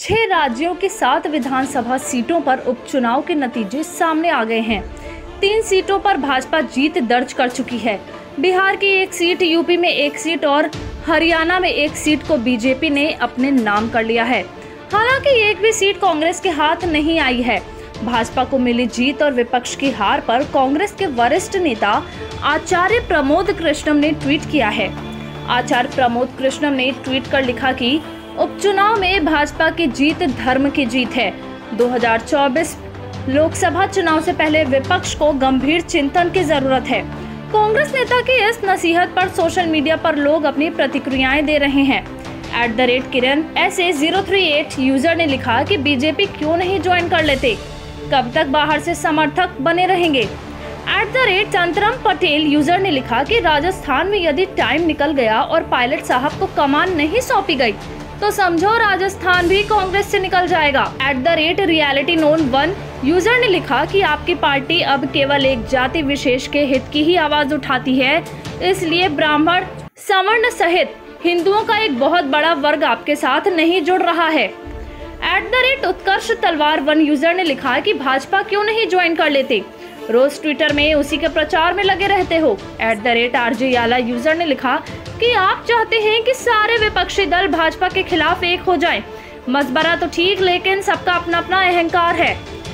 6 राज्यों की 7 विधानसभा सीटों पर उपचुनाव के नतीजे सामने आ गए हैं। 3 सीटों पर भाजपा जीत दर्ज कर चुकी है। बिहार की 1 सीट, यूपी में 1 सीट और हरियाणा में 1 सीट को बीजेपी ने अपने नाम कर लिया है। हालांकि एक भी सीट कांग्रेस के हाथ नहीं आई है। भाजपा को मिली जीत और विपक्ष की हार पर कांग्रेस के वरिष्ठ नेता आचार्य प्रमोद कृष्णम ने ट्वीट किया है। आचार्य प्रमोद कृष्णम ने ट्वीट कर लिखा कि उपचुनाव में भाजपा की जीत धर्म की जीत है। 2024 लोकसभा चुनाव से पहले विपक्ष को गंभीर चिंतन की जरूरत है। कांग्रेस नेता की इस नसीहत पर सोशल मीडिया पर लोग अपनी प्रतिक्रियाएं दे रहे हैं। @किरण SA038 यूजर ने लिखा कि बीजेपी क्यों नहीं ज्वाइन कर लेते, कब तक बाहर से समर्थक बने रहेंगे। @चंतरम पटेल यूजर ने लिखा कि राजस्थान में यदि टाइम निकल गया और पायलट साहब को कमान नहीं सौंपी गई तो समझो राजस्थान भी कांग्रेस से निकल जाएगा। @realitynone1 यूजर ने लिखा कि आपकी पार्टी अब केवल एक जाति विशेष के हित की ही आवाज उठाती है, इसलिए ब्राह्मण, सवर्ण सहित हिंदुओं का एक बहुत बड़ा वर्ग आपके साथ नहीं जुड़ रहा है। @उत्कर्ष तलवार 1 यूजर ने लिखा कि भाजपा क्यों नहीं ज्वाइन कर लेते, रोज ट्विटर में उसी के प्रचार में लगे रहते हो। @RJ याला यूजर ने लिखा कि आप चाहते हैं कि सारे विपक्षी दल भाजपा के खिलाफ एक हो जाएं। मसबरा तो ठीक, लेकिन सबका अपना अपना अहंकार है।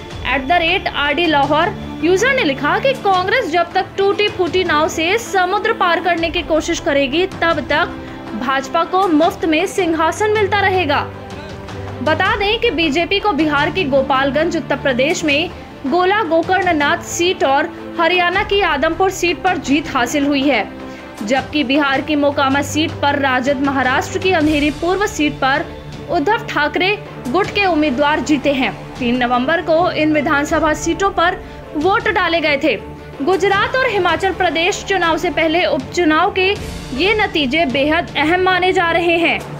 @RD लाहौर यूजर ने लिखा कि कांग्रेस जब तक टूटी फूटी नाव से समुद्र पार करने की कोशिश करेगी तब तक भाजपा को मुफ्त में सिंहासन मिलता रहेगा। बता दें कि बीजेपी को बिहार की गोपालगंज, उत्तर प्रदेश में गोला गोकर्णनाथ सीट और हरियाणा की आदमपुर सीट पर जीत हासिल हुई है, जबकि बिहार की मोकामा सीट पर राजद, महाराष्ट्र की अंधेरी पूर्व सीट पर उद्धव ठाकरे गुट के उम्मीदवार जीते हैं। 3 नवंबर को इन विधानसभा सीटों पर वोट डाले गए थे। गुजरात और हिमाचल प्रदेश चुनाव से पहले उपचुनाव के ये नतीजे बेहद अहम माने जा रहे हैं।